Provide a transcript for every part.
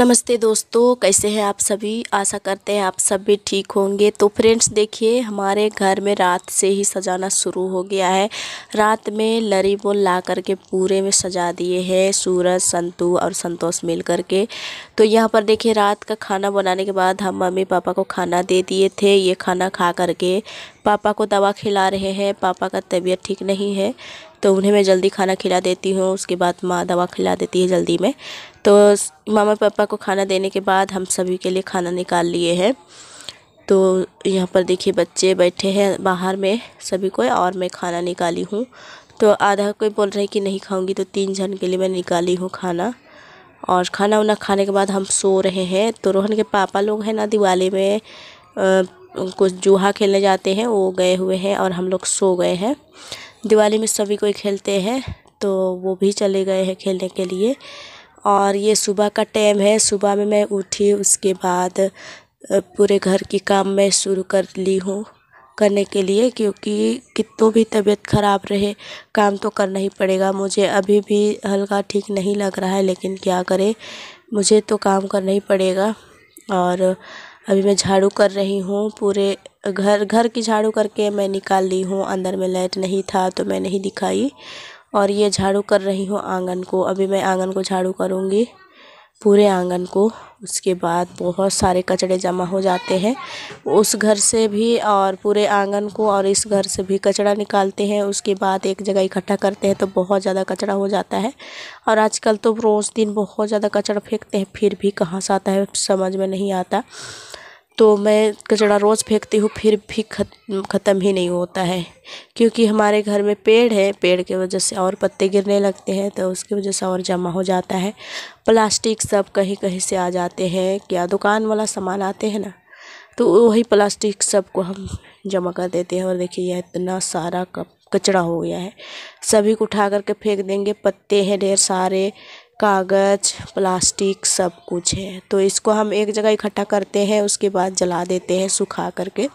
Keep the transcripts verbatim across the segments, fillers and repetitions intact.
नमस्ते दोस्तों, कैसे हैं आप सभी। आशा करते हैं आप सब भी ठीक होंगे। तो फ्रेंड्स देखिए, हमारे घर में रात से ही सजाना शुरू हो गया है। रात में लरी बोल ला करके पूरे में सजा दिए हैं, सूरज, संतू और संतोष मिल करके। तो यहाँ पर देखिए, रात का खाना बनाने के बाद हम मम्मी पापा को खाना दे दिए थे। ये खाना खा करके पापा को दवा खिला रहे हैं। पापा का तबीयत ठीक नहीं है तो उन्हें मैं जल्दी खाना खिला देती हूँ, उसके बाद माँ दवा खिला देती है जल्दी में। तो मामा पापा को खाना देने के बाद हम सभी के लिए खाना निकाल लिए हैं। तो यहाँ पर देखिए, बच्चे बैठे हैं बाहर में सभी को, और मैं खाना निकाली हूँ। तो आधा कोई बोल रहे कि नहीं खाऊंगी, तो तीन जन के लिए मैं निकाली हूँ खाना। और खाना वाना खाने के बाद हम सो रहे हैं। तो रोहन के पापा लोग हैं ना, दिवाली में कुछ जुआ खेलने जाते हैं, वो गए हुए हैं और हम लोग सो गए हैं। दिवाली में सभी कोई खेलते हैं तो वो भी चले गए हैं खेलने के लिए। और ये सुबह का टाइम है। सुबह में मैं उठी, उसके बाद पूरे घर की काम मैं शुरू कर ली हूँ करने के लिए, क्योंकि कितनों भी तबीयत ख़राब रहे काम तो करना ही पड़ेगा। मुझे अभी भी हल्का ठीक नहीं लग रहा है, लेकिन क्या करें, मुझे तो काम करना ही पड़ेगा। और अभी मैं झाड़ू कर रही हूँ, पूरे घर घर की झाड़ू करके मैं निकाल ली हूँ। अंदर में लाइट नहीं था तो मैं नहीं दिखाई। और ये झाड़ू कर रही हूँ आंगन को। अभी मैं आंगन को झाड़ू करूँगी, पूरे आंगन को। उसके बाद बहुत सारे कचड़े जमा हो जाते हैं, उस घर से भी और पूरे आंगन को और इस घर से भी कचड़ा निकालते हैं। उसके बाद एक जगह इकट्ठा करते हैं तो बहुत ज़्यादा कचड़ा हो जाता है। और आजकल तो रोज़ दिन बहुत ज़्यादा कचड़ा फेंकते हैं, फिर भी कहाँ से आता है समझ में नहीं आता। तो मैं कचड़ा रोज़ फेंकती हूँ, फिर भी ख़त्म ही नहीं होता है। क्योंकि हमारे घर में पेड़ है, पेड़ की वजह से और पत्ते गिरने लगते हैं, तो उसकी वजह से और जमा हो जाता है। प्लास्टिक सब कहीं कहीं से आ जाते हैं, क्या दुकान वाला सामान आते हैं ना, तो वही प्लास्टिक सब को हम जमा कर देते हैं। और देखिए, यह इतना सारा कचड़ा हो गया है, सभी को उठा करके फेंक देंगे। पत्ते हैं ढेर सारे, कागज़, प्लास्टिक सब कुछ है। तो इसको हम एक जगह इकट्ठा करते हैं, उसके बाद जला देते हैं सुखा करके,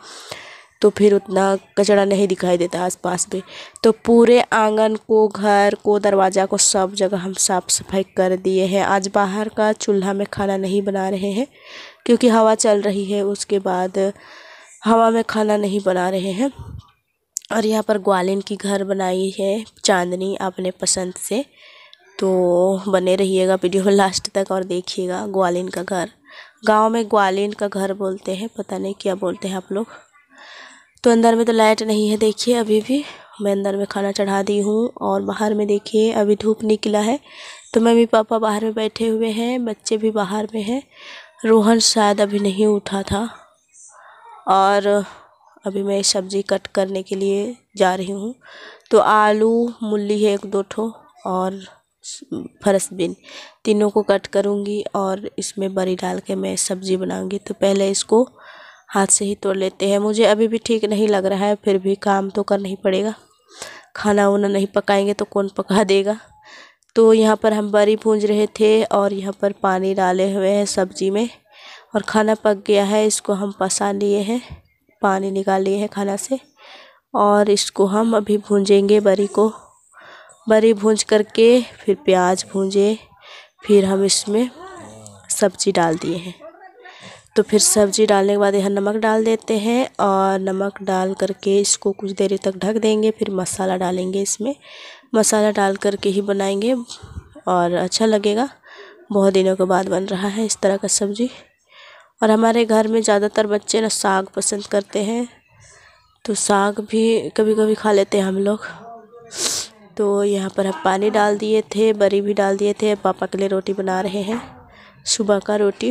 तो फिर उतना कचरा नहीं दिखाई देता आसपास में। तो पूरे आंगन को, घर को, दरवाज़ा को, सब जगह हम साफ़ सफाई कर दिए हैं। आज बाहर का चूल्हा में खाना नहीं बना रहे हैं क्योंकि हवा चल रही है, उसके बाद हवा में खाना नहीं बना रहे हैं। और यहाँ पर ग्वालिन की घर बनाई है चांदनी अपने पसंद से। तो बने रहिएगा वीडियो में लास्ट तक और देखिएगा। ग्वालिन का घर, गांव में ग्वालिन का घर बोलते हैं, पता नहीं क्या बोलते हैं आप लोग। तो अंदर में तो लाइट नहीं है, देखिए अभी भी मैं अंदर में खाना चढ़ा दी हूँ। और बाहर में देखिए, अभी धूप निकला है तो मम्मी पापा बाहर में बैठे हुए हैं, बच्चे भी बाहर में हैं। रोहन शायद अभी नहीं उठा था। और अभी मैं सब्ज़ी कट करने के लिए जा रही हूँ। तो आलू, मूली है एक दो ठो, और फरस बीन, तीनों को कट करूँगी और इसमें बड़ी डाल के मैं सब्ज़ी बनाऊँगी। तो पहले इसको हाथ से ही तोड़ लेते हैं। मुझे अभी भी ठीक नहीं लग रहा है, फिर भी काम तो करना ही पड़ेगा। खाना वाना नहीं पकाएंगे तो कौन पका देगा। तो यहाँ पर हम बड़ी भूंज रहे थे और यहाँ पर पानी डाले हुए हैं सब्ज़ी में, और खाना पक गया है। इसको हम पसा लिए हैं, पानी निकाल लिए हैं खाना से, और इसको हम अभी भूंजेंगे बड़ी को। बड़ी भूंज करके फिर प्याज भूंजे, फिर हम इसमें सब्ज़ी डाल दिए हैं। तो फिर सब्ज़ी डालने के बाद यहाँ नमक डाल देते हैं, और नमक डाल करके इसको कुछ देर तक ढक देंगे। फिर मसाला डालेंगे इसमें, मसाला डाल करके ही बनाएंगे और अच्छा लगेगा। बहुत दिनों के बाद बन रहा है इस तरह का सब्ज़ी। और हमारे घर में ज़्यादातर बच्चे ना साग पसंद करते हैं, तो साग भी कभी कभी खा लेते हैं हम लोग। तो यहाँ पर हम पानी डाल दिए थे, बड़ी भी डाल दिए थे। पापा के लिए रोटी बना रहे हैं, सुबह का रोटी।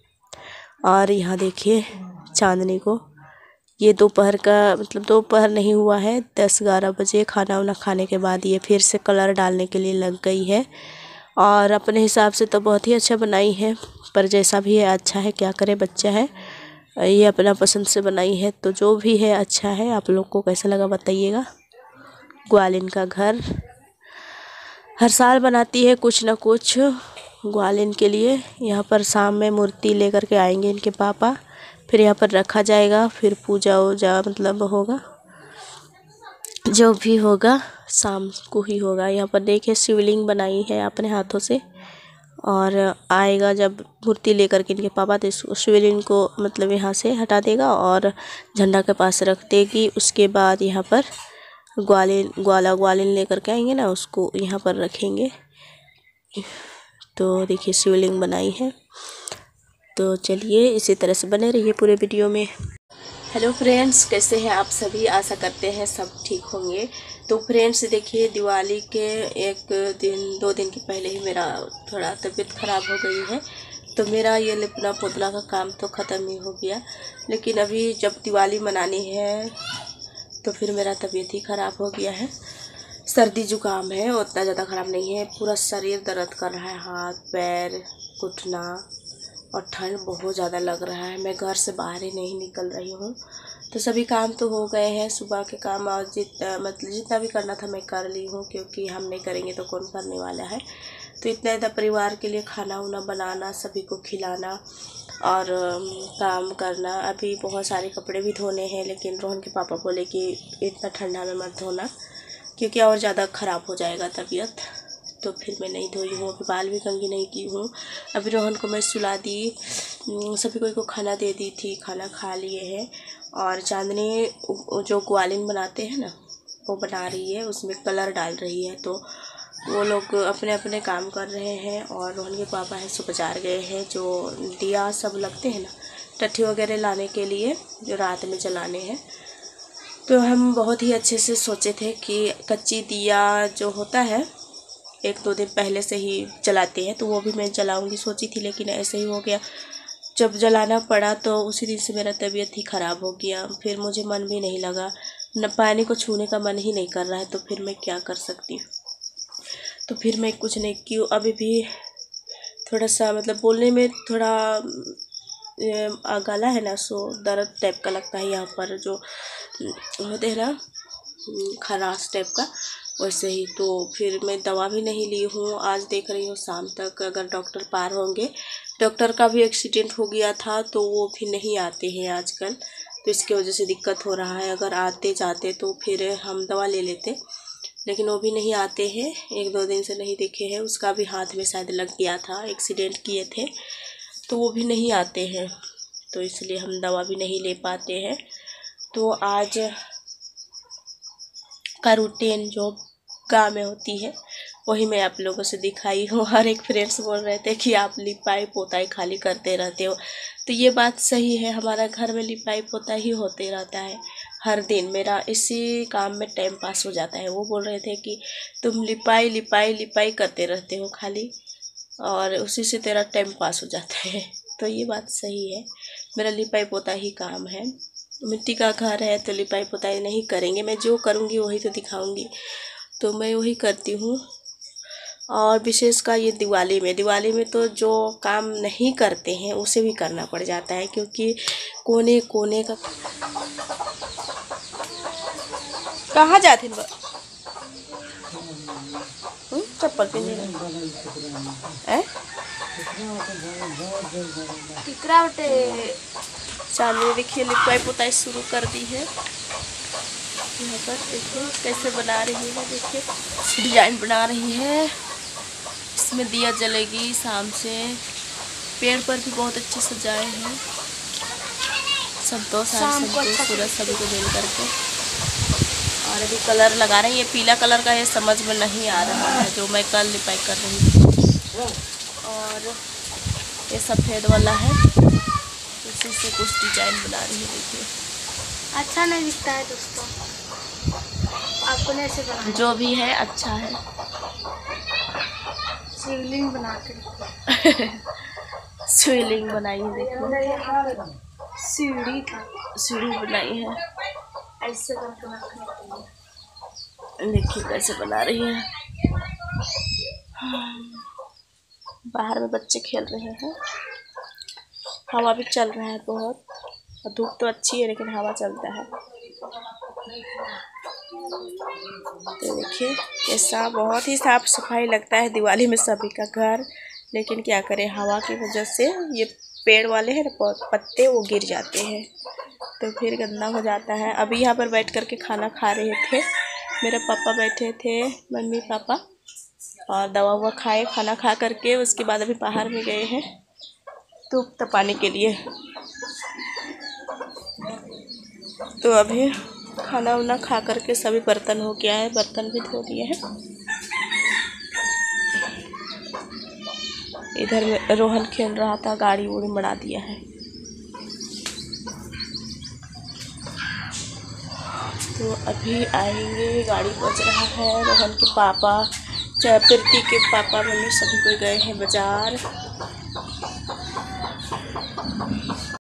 और यहाँ देखिए चांदनी को, ये दोपहर का मतलब दोपहर नहीं हुआ है, दस ग्यारह बजे खाना वाना खाने के बाद ये फिर से कलर डालने के लिए लग गई है। और अपने हिसाब से तो बहुत ही अच्छा बनाई है, पर जैसा भी है अच्छा है, क्या करे, बच्चा है, ये अपना पसंद से बनाई है। तो जो भी है अच्छा है। आप लोग को कैसा लगा बताइएगा। ग्वालिन का घर हर साल बनाती है कुछ ना कुछ ग्वालिन के लिए। यहाँ पर शाम में मूर्ति लेकर के आएंगे इनके पापा, फिर यहाँ पर रखा जाएगा, फिर पूजा वूजा मतलब होगा, जो भी होगा शाम को ही होगा। यहाँ पर देखिए शिवलिंग बनाई है अपने हाथों से, और आएगा जब मूर्ति लेकर के इनके पापा, तो शिवलिंग को मतलब यहाँ से हटा देगा और झंडा के पास रख देगी। उसके बाद यहाँ पर ग्वालिन ग्वाला ग्वालिन लेकर के आएंगे ना, उसको यहाँ पर रखेंगे। तो देखिए शिवलिंग बनाई है। तो चलिए इसी तरह से बने रहिए पूरे वीडियो में। हेलो फ्रेंड्स, कैसे हैं आप सभी? आशा करते हैं सब ठीक होंगे। तो फ्रेंड्स देखिए, दिवाली के एक दिन दो दिन के पहले ही मेरा थोड़ा तबीयत ख़राब हो गई है। तो मेरा ये लिपना पोतला का काम तो ख़त्म ही हो गया, लेकिन अभी जब दिवाली मनानी है तो फिर मेरा तबीयत ही ख़राब हो गया है। सर्दी जुकाम है, उतना ज़्यादा ख़राब नहीं है, पूरा शरीर दर्द कर रहा है, हाथ पैर घुटना, और ठंड बहुत ज़्यादा लग रहा है। मैं घर से बाहर ही नहीं निकल रही हूँ। तो सभी काम तो हो गए हैं, सुबह के काम और जितना मतलब जितना भी करना था मैं कर ली हूँ, क्योंकि हम नहीं करेंगे तो कौन करने वाला है। तो इतना इतना परिवार के लिए खाना वाना बनाना, सभी को खिलाना और काम करना। अभी बहुत सारे कपड़े भी धोने हैं, लेकिन रोहन के पापा बोले कि इतना ठंडा में मत धोना, क्योंकि और ज़्यादा ख़राब हो जाएगा तबीयत। तो फिर मैं नहीं धोई हूँ, अभी बाल भी कंघी नहीं की हूँ। अभी रोहन को मैं सुला दी, सभी को खाना दे दी थी, खाना खा लिए हैं। और चांदनी जो ग्वालिन बनाते हैं ना, वो बना रही है, उसमें कलर डाल रही है। तो वो लोग अपने अपने काम कर रहे हैं। और रोहन के पापा हैं सो बाजार गए हैं, जो दिया सब लगते हैं ना, टट्ठी वगैरह लाने के लिए, जो रात में जलाने हैं। तो हम बहुत ही अच्छे से सोचे थे कि कच्ची दिया जो होता है एक दो दिन पहले से ही जलाते हैं, तो वो भी मैं जलाऊंगी सोची थी, लेकिन ऐसे ही हो गया। जब जलाना पड़ा तो उसी दिन से मेरा तबीयत ही ख़राब हो गया। फिर मुझे मन भी नहीं लगा, न पानी को छूने का मन ही नहीं कर रहा है, तो फिर मैं क्या कर सकती हूँ। तो फिर मैं कुछ नहीं की। अभी भी थोड़ा सा मतलब बोलने में थोड़ा गला है ना, सो दर्द टाइप का लगता है, यहाँ पर जो होते हैं ना खराश टाइप का, वैसे ही। तो फिर मैं दवा भी नहीं ली हूँ। आज देख रही हूँ शाम तक अगर डॉक्टर पार होंगे। डॉक्टर का भी एक्सीडेंट हो गया था, तो वो भी नहीं आते हैं आजकल, तो इसकी वजह से दिक्कत हो रहा है। अगर आते जाते तो फिर हम दवा ले लेते, लेकिन वो भी नहीं आते हैं। एक दो दिन से नहीं देखे हैं। उसका भी हाथ में शायद लग गया था, एक्सीडेंट किए थे, तो वो भी नहीं आते हैं, तो इसलिए हम दवा भी नहीं ले पाते हैं। तो आज का रूटीन जो गाँव में होती है वही मैं आप लोगों से दिखाई हूँ। हर एक फ्रेंड्स बोल रहे थे कि आप लिपाई पोताई खाली करते रहते हो, तो ये बात सही है। हमारा घर में लिपाई पोताई ही होते रहता है हर दिन, मेरा इसी काम में टाइम पास हो जाता है। वो बोल रहे थे कि तुम लिपाई लिपाई लिपाई करते रहते हो खाली, और उसी से तेरा टाइम पास हो जाता है। तो ये बात सही है, मेरा लिपाई पोताई ही काम है। मिट्टी का घर है तो लिपाई पोताई नहीं करेंगे, मैं जो करूँगी वही तो दिखाऊंगी, तो मैं वही करती हूँ। और विशेष का ये दिवाली में दिवाली में तो जो काम नहीं करते हैं उसे भी करना पड़ जाता है, क्योंकि कोने कोने का कहाँ जाते हैं चप्पल पहने हैं। चांदनी देखिए लिपाई पोताई शुरू कर दी है। यहाँ पर देखिए कैसे बना रही है, देखिए डिजाइन बना रही है। इसमें दिया जलेगी शाम से। पेड़ पर भी बहुत अच्छे सजाए हैं, सब दो साल पूरा सभी को मिल करके। और अभी कलर लगा रहे हैं, ये पीला कलर का है, समझ में नहीं आ रहा है, जो मैं कल लिपाई कर रही थी। और ये सफ़ेद वाला है, उसी से कुछ डिजाइन बना रही है। देखिए अच्छा नहीं दिखता है दोस्तों, आपको ऐसे बना, जो भी है अच्छा है। शिवलिंग बना के शिवलिंग बनाई है, देखिए सीढ़ी था, सीढ़ी बनाई है, ऐसे करके देखिए कैसे बना रही है। बाहर में बच्चे खेल रहे हैं, हवा भी चल रहा है बहुत, और धूप तो अच्छी है लेकिन हवा चलता है। तो देखिए ऐसा बहुत ही साफ सफाई लगता है दिवाली में सभी का घर, लेकिन क्या करें हवा की वजह से ये पेड़ वाले हैं ना पत्ते, वो गिर जाते हैं तो फिर गंदा हो जाता है। अभी यहाँ पर बैठ कर के खाना खा रहे थे, मेरे पापा बैठे थे, मम्मी पापा, और दवा ववा खाए, खाना खा करके उसके बाद अभी बाहर में गए हैं धूप तपाने के लिए। तो अभी खाना वाना खा करके सभी बर्तन हो गया है, बर्तन भी धो दिए हैं। इधर में रोहन खेल रहा था, गाड़ी उड़ी बना दिया है। तो अभी आएंगे, गाड़ी बज रहा है। रोहन के पापा, चाहे प्रीति के पापा मम्मी सभी कोई गए हैं बाज़ार।